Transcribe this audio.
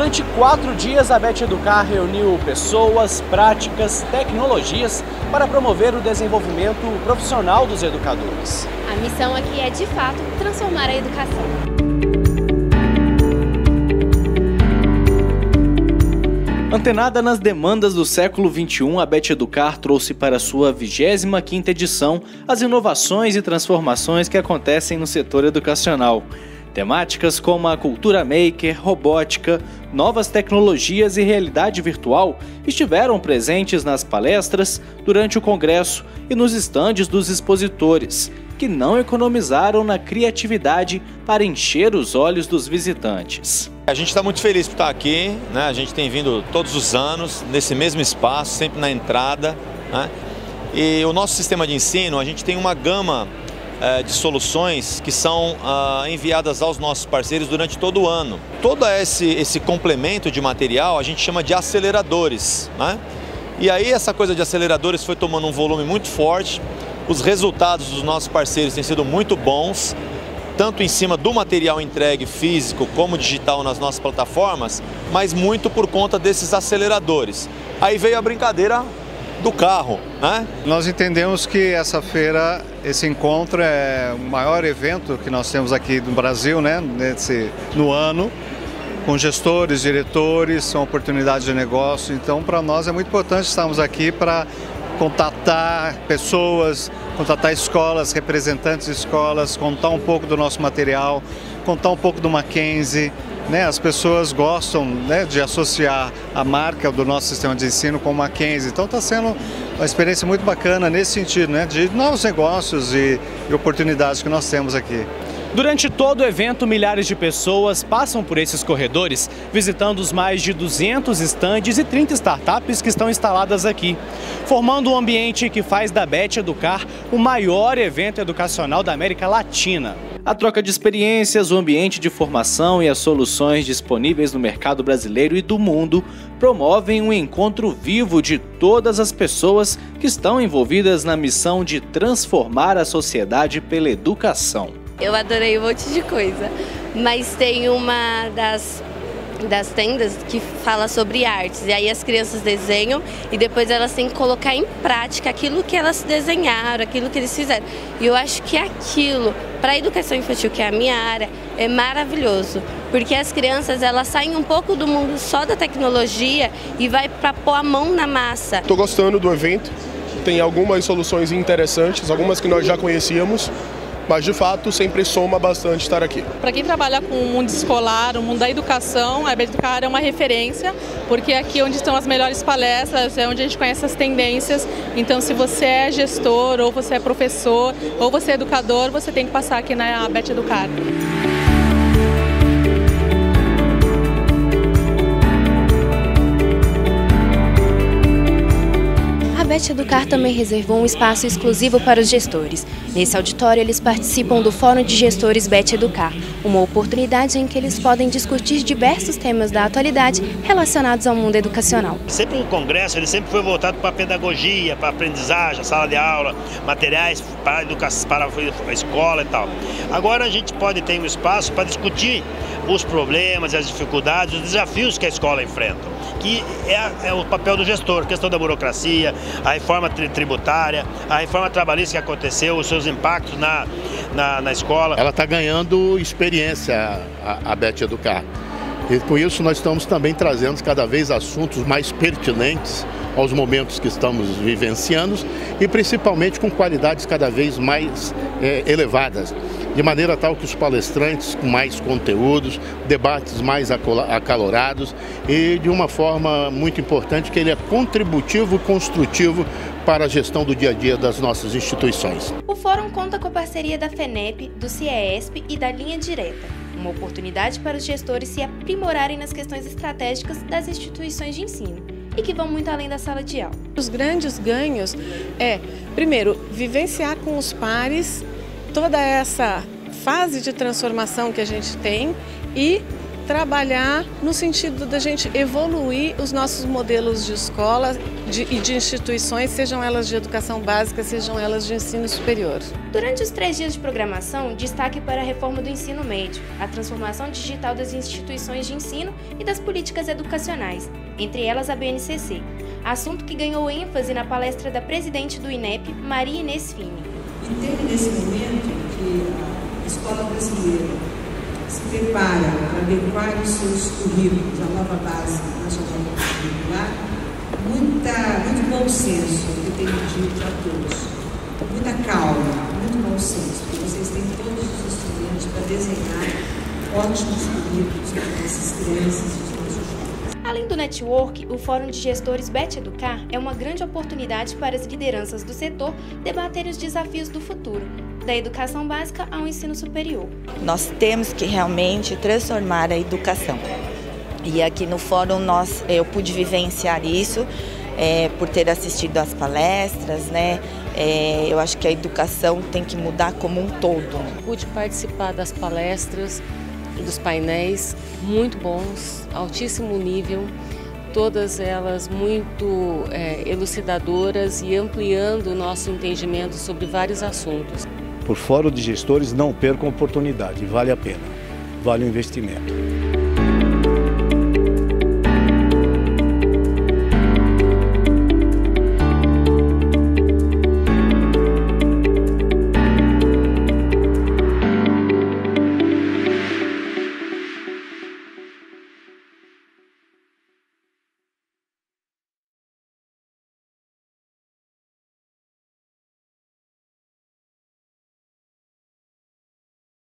Durante 4 dias, a Bet Educar reuniu pessoas, práticas, tecnologias para promover o desenvolvimento profissional dos educadores. A missão aqui é, de fato, transformar a educação. Antenada nas demandas do século XXI, a Bet Educar trouxe para sua 25ª edição as inovações e transformações que acontecem no setor educacional. Temáticas como a cultura maker, robótica, novas tecnologias e realidade virtual estiveram presentes nas palestras, durante o congresso e nos estandes dos expositores, que não economizaram na criatividade para encher os olhos dos visitantes. A gente está muito feliz por estar aqui, né? A gente tem vindo todos os anos nesse mesmo espaço, sempre na entrada, né? E o nosso sistema de ensino, a gente tem uma gama de soluções que são enviadas aos nossos parceiros durante todo o ano. Todo esse complemento de material a gente chama de aceleradores, né? E aí essa coisa de aceleradores foi tomando um volume muito forte, os resultados dos nossos parceiros têm sido muito bons, tanto em cima do material entregue físico como digital nas nossas plataformas, mas muito por conta desses aceleradores. Aí veio a brincadeira do carro, né? Nós entendemos que essa feira, esse encontro é o maior evento que nós temos aqui no Brasil, né? No ano, com gestores, diretores, são oportunidades de negócio. Então, para nós é muito importante estarmos aqui para contatar pessoas, contatar escolas, representantes de escolas, contar um pouco do nosso material, contar um pouco do Mackenzie, né? As pessoas gostam, né, de associar a marca do nosso sistema de ensino com o Mackenzie. Então está sendo uma experiência muito bacana nesse sentido, né, de novos negócios e oportunidades que nós temos aqui. Durante todo o evento, milhares de pessoas passam por esses corredores, visitando os mais de 200 estandes e 30 startups que estão instaladas aqui, formando um ambiente que faz da Bet Educar o maior evento educacional da América Latina. A troca de experiências, o ambiente de formação e as soluções disponíveis no mercado brasileiro e do mundo promovem um encontro vivo de todas as pessoas que estão envolvidas na missão de transformar a sociedade pela educação. Eu adorei um monte de coisa, mas tem uma das tendas que fala sobre artes, e aí as crianças desenham e depois elas têm que colocar em prática aquilo que elas desenharam, aquilo que eles fizeram. E eu acho que aquilo, para a educação infantil, que é a minha área, é maravilhoso, porque as crianças elas saem um pouco do mundo só da tecnologia e vai para pôr a mão na massa. Estou gostando do evento, tem algumas soluções interessantes, algumas que nós já conhecíamos, mas de fato sempre soma bastante estar aqui. Para quem trabalha com o mundo escolar, o mundo da educação, a Bet Educar é uma referência, porque aqui é onde estão as melhores palestras, é onde a gente conhece as tendências. Então, se você é gestor, ou você é professor, ou você é educador, você tem que passar aqui na Bet Educar. A Bet Educar também reservou um espaço exclusivo para os gestores. Nesse auditório, eles participam do Fórum de Gestores Bet Educar, uma oportunidade em que eles podem discutir diversos temas da atualidade relacionados ao mundo educacional. Sempre o congresso ele sempre foi voltado para a pedagogia, para a aprendizagem, sala de aula, materiais para a educação, para a escola e tal. Agora a gente pode ter um espaço para discutir os problemas, as dificuldades, os desafios que a escola enfrenta, que é o papel do gestor, questão da burocracia, a reforma tributária, a reforma trabalhista que aconteceu, os seus impactos na escola. Ela está ganhando experiência, a Bet Educar. E com isso nós estamos também trazendo cada vez assuntos mais pertinentes aos momentos que estamos vivenciando e principalmente com qualidades cada vez mais elevadas. De maneira tal que os palestrantes com mais conteúdos, debates mais acalorados e de uma forma muito importante que ele é contributivo e construtivo para a gestão do dia a dia das nossas instituições. O fórum conta com a parceria da FENEP, do CIESP e da Linha Direta, uma oportunidade para os gestores se aprimorarem nas questões estratégicas das instituições de ensino e que vão muito além da sala de aula. Os grandes ganhos é, primeiro, vivenciar com os pares toda essa fase de transformação que a gente tem e trabalhar no sentido da gente evoluir os nossos modelos de escola e de instituições, sejam elas de educação básica, sejam elas de ensino superior. Durante os 3 dias de programação, destaque para a reforma do ensino médio, a transformação digital das instituições de ensino e das políticas educacionais, entre elas a BNCC, assunto que ganhou ênfase na palestra da presidente do INEP, Maria Inês Fini. E teve nesse momento que a escola brasileira se prepara para adequar os seus currículos, a nova base nacional curricular, muito bom senso, que eu tenho dito a todos. Muita calma, muito bom senso, porque vocês têm todos os instrumentos para desenhar ótimos currículos para essas crianças e os nossos jovens. Além do network, o Fórum de Gestores Bet Educar é uma grande oportunidade para as lideranças do setor debaterem os desafios do futuro, da educação básica ao ensino superior. Nós temos que realmente transformar a educação. E aqui no fórum eu pude vivenciar isso, por ter assistido às palestras, né? Eu acho que a educação tem que mudar como um todo. Pude participar das palestras, dos painéis, muito bons, altíssimo nível, todas elas muito elucidadoras e ampliando o nosso entendimento sobre vários assuntos. Por Fórum de Gestores, não percam a oportunidade, vale a pena, vale o investimento.